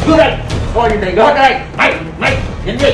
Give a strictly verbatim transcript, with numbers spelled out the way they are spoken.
Đưa đây, coi như này gỡ đây. Mày, mày, nhìn gì?